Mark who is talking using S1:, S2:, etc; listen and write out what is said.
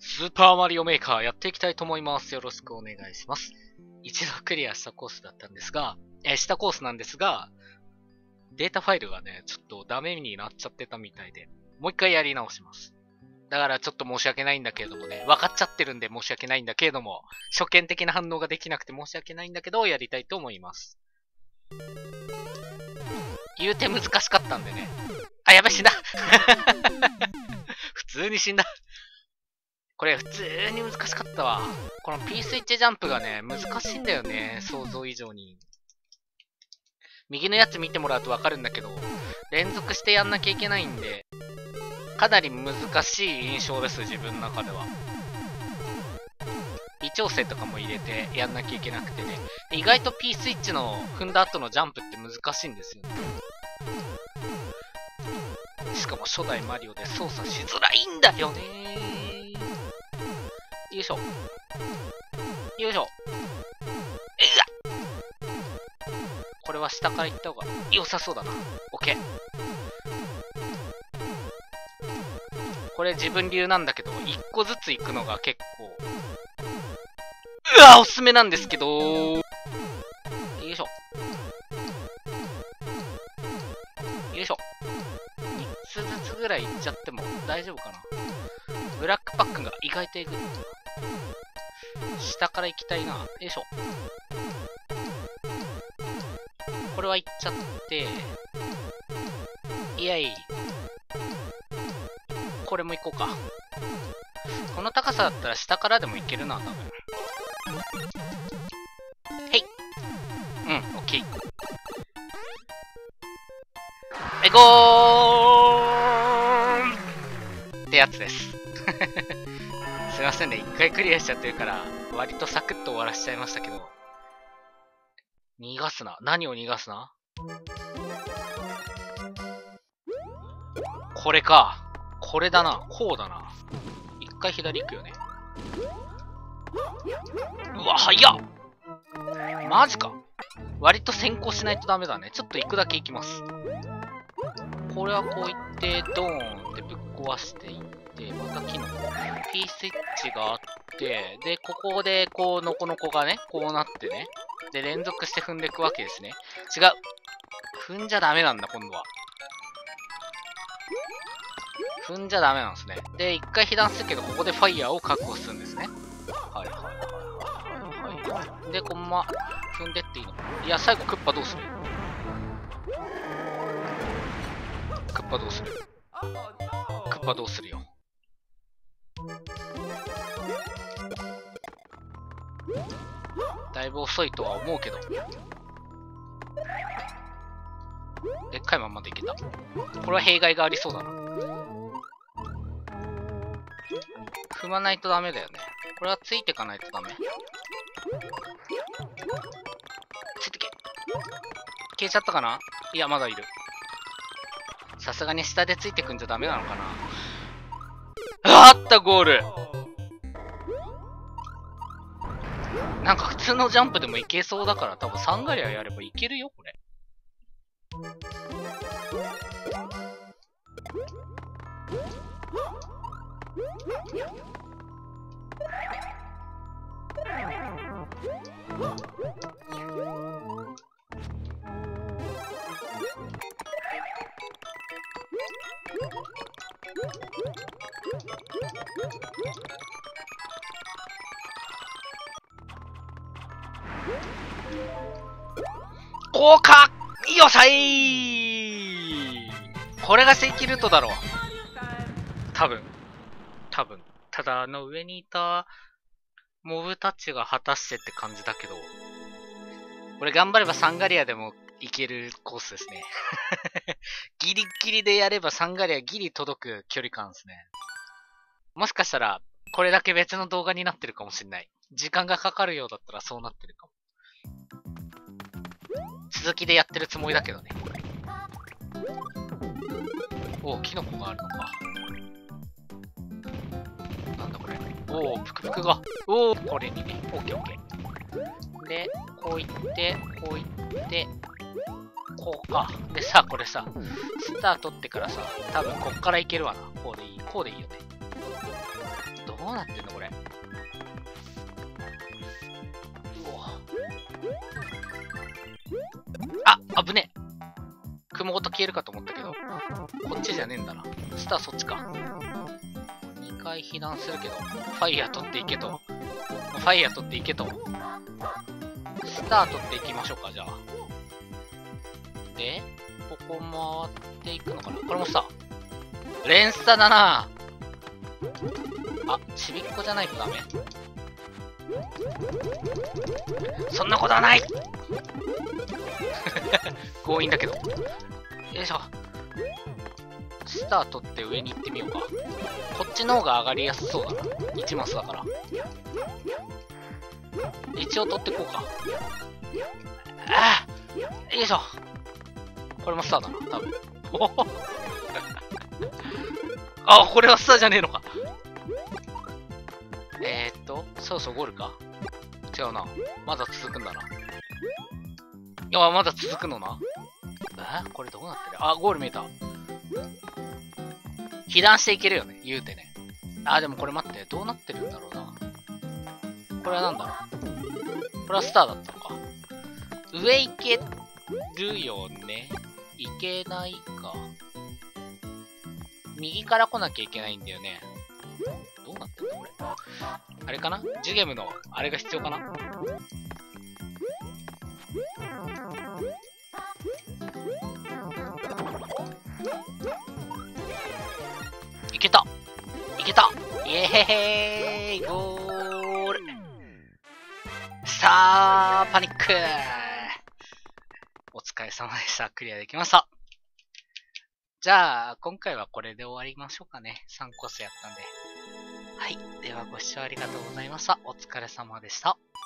S1: スーパーマリオメーカーやっていきたいと思います。よろしくお願いします。一度クリアしたコースだったんですが、したコースなんですが、データファイルがね、ちょっとダメになっちゃってたみたいで、もう一回やり直します。だからちょっと申し訳ないんだけれどもね、分かっちゃってるんで申し訳ないんだけれども、初見的な反応ができなくて申し訳ないんだけど、やりたいと思います。言うて難しかったんでね。あ、やべ、死んだ普通に死んだ。これ普通に難しかったわ。この P スイッチジャンプがね、難しいんだよね。想像以上に。右のやつ見てもらうとわかるんだけど、連続してやんなきゃいけないんで、かなり難しい印象です、自分の中では。微調整とかも入れてやんなきゃいけなくてね。意外と P スイッチの踏んだ後のジャンプって難しいんですよね。しかも初代マリオで操作しづらいんだよね。よいしょ。よいしょ。これは下から行った方が良さそうだな。OK。これ自分流なんだけど、一個ずつ行くのが結構、おすすめなんですけど、よいしょ。よいしょ。3つずつぐらい行っちゃっても大丈夫かな。ブラックパックが意外とえぐい。下から行きたいな。よいしょ。これは行っちゃって、イエイ。これも行こうか。この高さだったら下からでも行けるな、多分。へい。うん、オッケー。ゴーってやつです。すいませんね、一回クリアしちゃってるから、割とサクッと終わらしちゃいましたけど。逃がすな。何を逃がすな？これか。これだな。こうだな。一回左行くよね。うわ、早っ！マジか。割と先行しないとダメだね。ちょっと行くだけ行きます。これはこういって、ドーンってぶっ壊していって、また木の P スイッチがあって、で、ここで、こう、ノコノコがね、こうなってね。で、連続して踏んでいくわけですね。違う。踏んじゃダメなんだ、今度は。踏んじゃダメなんですね。で、一回被弾するけど、ここでファイヤーを確保するんですね。はいはいはいはいはい。で、こんま、踏んでっていいの？いや、最後、クッパどうする？クッパどうする？クッパどうするよ。だいぶ遅いとは思うけど。でっかいまんまでいけた。これは弊害がありそうだな。踏まないとダメだよね。これはついてかないとダメ。ついてけ。消えちゃったかな？いや、まだいる。さすがに下でついてくんじゃダメなのかな。あった、ゴール。なんか普通のジャンプでもいけそうだから、多分サンガリアやればいけるよ、これ。効果よっしゃい！これがセキルトだろう。多分。ただ、あの上にいたモブたちが果たしてって感じだけど。これ頑張ればサンガリアでもいけるコースですね。ギリギリでやればサンガリアギリ届く距離感ですね。もしかしたら、これだけ別の動画になってるかもしれない。時間がかかるようだったらそうなってるかも。続きでやってるつもりだけどね。おお、キノコがあるのか。なんだこれ。おお、ぷくぷくが。おお、これにね。オッケーオッケー。で、こういって、こういって、こうか。でさ、これさ、スター取ってからさ、多分こっからいけるわな。こうでいい。こうでいいよね。どどうなってんのこれ。うわ。あ、危ねえ。雲ごと消えるかと思ったけど。こっちじゃねえんだな。スターそっちか。2回避難するけど。ファイヤー取っていけと。ファイヤー取っていけと。スター取っていきましょうか、じゃあ。で、ここ回っていくのかな。これもさ、連鎖だな。あ、ちびっこじゃないとダメ。そんなことはない強引だけど。よいしょ。スター取って上に行ってみようか。こっちの方が上がりやすそうだな。1マスだから。一応取ってこうか。ああ、よいしょ。これもスターだな、多分。あ、これはスターじゃねえのか。そろそろゴールか。違うな。まだ続くんだな。いや、まだ続くのな。これどうなってる？あ、ゴール見えた。被弾していけるよね、言うてね。あ、でもこれ待って、どうなってるんだろうな。これはなんだろう。これはスターだったのか。上行けるよね。行けないか。右から来なきゃいけないんだよね。どうなってんだこれ。あれかな？ジュゲムのあれが必要かな？いけた！いけた！イエーイ！ゴール！さあ、パニック！お疲れ様でした。クリアできました。じゃあ、今回はこれで終わりましょうかね。3コースやったんで。はい。では、ご視聴ありがとうございました。お疲れ様でした。